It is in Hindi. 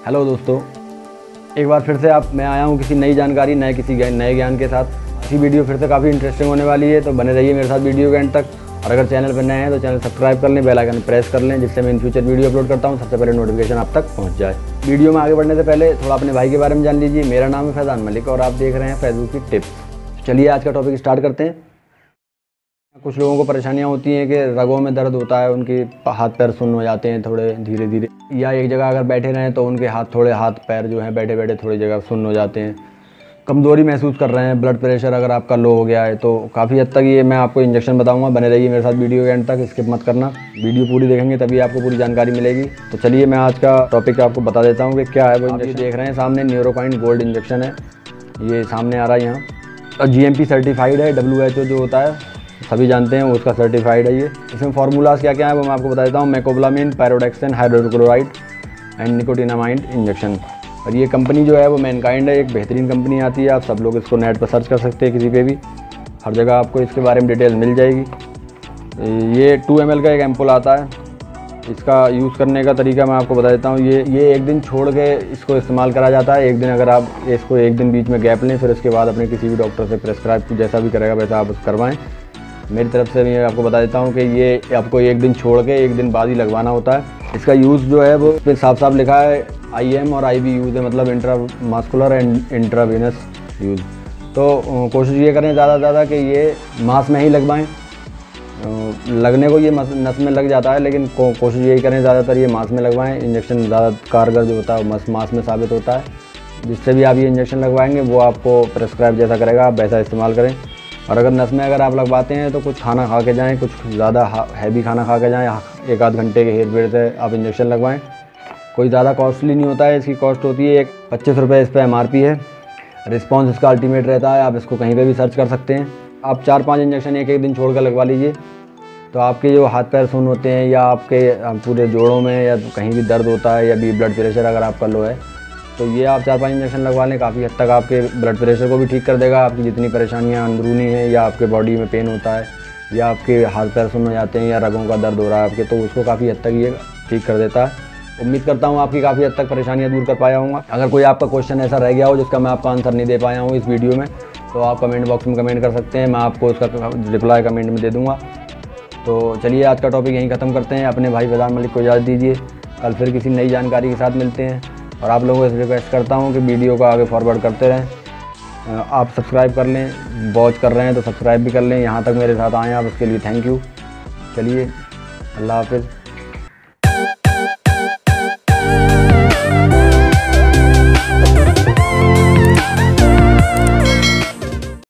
हेलो दोस्तों, एक बार फिर से मैं आया हूँ किसी नई जानकारी नए ज्ञान के साथ। इसी वीडियो फिर से काफ़ी इंटरेस्टिंग होने वाली है, तो बने रहिए मेरे साथ वीडियो के एंड तक। और अगर चैनल पर नए हैं तो चैनल सब्सक्राइब कर लें, बेल आइकन प्रेस कर लें, जिससे मैं इन फ्यूचर वीडियो अपलोड करता हूँ सबसे पहले नोटिफिकेशन आप तक पहुँच जाए। वीडियो में आगे बढ़ने से पहले थोड़ा अपने भाई के बारे में जान लीजिए। मेरा नाम है फैज़ान मलिक और आप देख रहे हैं फेसबुक की टिप्स। चलिए आज का टॉपिक स्टार्ट करते हैं। कुछ लोगों को परेशानियां होती हैं कि रगों में दर्द होता है, उनके हाथ पैर सुन्न हो जाते हैं थोड़े धीरे धीरे, या एक जगह अगर बैठे रहें तो उनके हाथ पैर जो हैं बैठे बैठे थोड़ी जगह सुन्न हो जाते हैं। कमज़ोरी महसूस कर रहे हैं, ब्लड प्रेशर अगर आपका लो हो गया है तो काफ़ी हद तक ये मैं आपको इंजेक्शन बताऊंगा। बने रहिए मेरे साथ वीडियो के एंड तक, स्किप मत करना। वीडियो पूरी देखेंगे तभी आपको पूरी जानकारी मिलेगी। तो चलिए मैं आज का टॉपिक आपको बता देता हूँ कि क्या है वो इंजेक्शन। देख रहे हैं सामने न्यूरोकाइन गोल्ड इंजेक्शन है, ये सामने आ रहा है यहाँ। और GMP सर्टिफाइड है, WHO जो होता है सभी जानते हैं, उसका सर्टिफाइड है ये। इसमें फार्मूलाज क्या क्या है वो मैं आपको बता देता हूँ। Mecobalamin, pyridoxine, hydrochloride and nicotinamide injection. और ये कंपनी जो है वो मैनकाइंड है, एक बेहतरीन कंपनी आती है। आप सब लोग इसको नेट पर सर्च कर सकते हैं, किसी पे भी, हर जगह आपको इसके बारे में डिटेल मिल जाएगी। ये 2 ml का एक एम्पुल आता है। इसका यूज़ करने का तरीका मैं आपको बता देता हूँ। ये एक दिन छोड़ के इसको इस्तेमाल करा जाता है। एक दिन अगर आप इसको एक दिन बीच में गैप लें, फिर उसके बाद अपने किसी भी डॉक्टर से प्रेस्क्राइब जैसा भी करेगा वैसा आप करवाएँ। मेरी तरफ से मैं आपको बता देता हूँ कि ये आपको एक दिन छोड़ के एक दिन बाद ही लगवाना होता है। इसका यूज़ जो है वो इस पर साफ साफ लिखा है IM और IV यूज़ है, मतलब इंट्रामास्कुलर एंड इंट्रावेनस यूज़। तो कोशिश ये करें ज़्यादा से ज़्यादा कि ये मांस में ही लगवाएं। लगने को ये नस में लग जाता है, लेकिन कोशिश यही करें ज़्यादातर ये मांस में लगवाएं। इंजेक्शन ज़्यादा कारगर जो होता है वो मांस में साबित होता है। जिससे भी आप ये इंजेक्शन लगवाएंगे वो आपको प्रेस्क्राइब जैसा करेगा, आप वैसा इस्तेमाल करें। और अगर नस में अगर आप लगवाते हैं तो कुछ खाना खा के जाएँ, कुछ ज़्यादा हैवी खाना खा के जाएँ। 1-8 घंटे के हेर फेर से आप इंजेक्शन लगवाएँ। कोई ज़्यादा कॉस्टली नहीं होता है, इसकी कॉस्ट होती है 25 रुपये। इस पर MRP है। रिस्पॉन्स इसका अल्टीमेट रहता है, आप इसको कहीं पे भी सर्च कर सकते हैं। आप 4-5 इंजेक्शन एक दिन छोड़ कर लगवा लीजिए, तो आपके जो हाथ पैर सुन्न होते हैं या आपके पूरे जोड़ों में या कहीं भी दर्द होता है या भी ब्लड प्रेशर अगर आपका लो है, तो ये आप 4-5 इंजेक्शन लगवा लें। काफ़ी हद तक आपके ब्लड प्रेशर को भी ठीक कर देगा। आपकी जितनी परेशानियाँ अंदरूनी हैं या आपके बॉडी में पेन होता है या आपके हाथ पैर सुन्न हो जाते हैं या रगों का दर्द हो रहा है आपके, तो उसको काफ़ी हद तक ये ठीक कर देता है। उम्मीद करता हूँ आपकी काफ़ी हद तक परेशानियाँ दूर कर पाया हूँ। अगर कोई आपका क्वेश्चन ऐसा रह गया हो जिसका मैं आपका आंसर नहीं दे पाया हूँ इस वीडियो में, तो आप कमेंट बॉक्स में कमेंट कर सकते हैं, मैं आपको उसका रिप्लाई कमेंट में दे दूँगा। तो चलिए आज का टॉपिक यहीं ख़त्म करते हैं। अपने भाई फैज़ान मलिक को इजाज़त दीजिए, कल फिर किसी नई जानकारी के साथ मिलते हैं। और आप लोगों से रिक्वेस्ट करता हूँ कि वीडियो को आगे फॉरवर्ड करते रहें। आप सब्सक्राइब कर लें, वॉच कर रहे हैं तो सब्सक्राइब भी कर लें। यहाँ तक मेरे साथ आए हैं आप, उसके लिए थैंक यू। चलिए, अल्लाह हाफ़िज़।